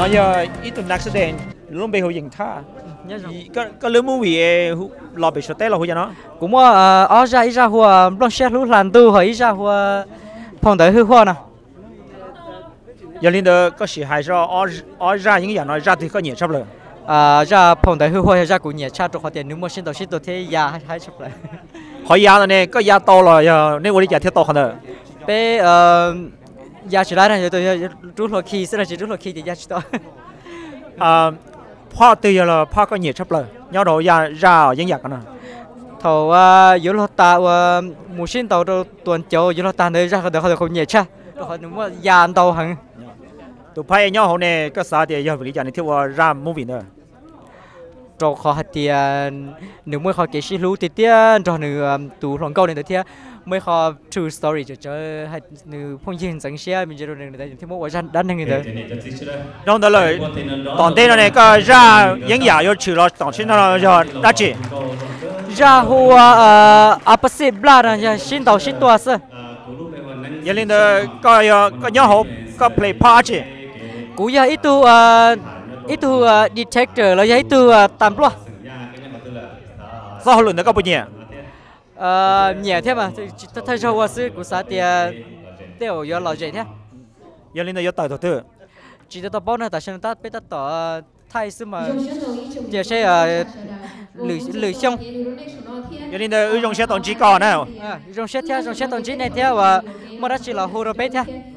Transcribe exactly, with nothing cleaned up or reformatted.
giờ ít tuầnนักแสดงluôn bị hồi dừng tha có có lứa movie lò bị sốt té là hồi giờ nó cũng mà ở ra ít ra hoa long xe lú làm tu hỏi ít ra hoa phòng tới hư hoa nè giờ lên đó có sự hay do ở ở ra những cái nói ra thì có nhiều chấp rồi à ra phòng tới hư hoa ra cũng nhiều cha cho họ tiền nếu mà xin đầu xin đầu thế già hay hay chấp lại hỏi già rồi nè có già to rồi giờ nếu đi già theo to hơn nữa bé ờ già chỉ lại này tôi rút lọ khí sẽ là chỉ rút lọ khí thì già chỉ to à pha từ giờ là pha có nhiều chấp rồi nhau đồ già ra những giặc nữa thầu à yếu lọ ta và mù xin tàu đâu tuần châu yếu lọ ta nơi ra được họ không nhiều cha họ nếu mà già tàu hằng tụi phải nhau hôm nay có sao thì giờ phải già này theo ra movie nữa cho họ hạt tiền nếu mới họ kể xin lú thì tiền cho nữa tụ lòng câu này thì mới họ true story cho cho hay nữ phong nhiên dẫn xe mình chỉ rồi người ta thì mỗiวันđánh người ta trong đó là toàn tên này có ra những giả yêu trừ lo tổng xin nó cho đa chỉ ra hoa opposite blood là xin tàu xin tua sơ giờ lên đó có có nhau hộp có play party cú giờ ít tu ít tu detector là ít tu tạm lo sao luôn đó có bao nhiêu ờ nhẹ thế mà tôi thấy cho hoa sư của xã thì đều có lò dậy thế giờ lên đó có tài đầu tư chỉ tôi bảo nó tại sao ta biết ta tỏ thay sư mà giờ sẽ lười lười xong giờ lên đó dùng xe tổng chỉ có nào dùng xe theo dùng xe tổng chỉ này theo và mà đã chỉ là hồ đồ bé theo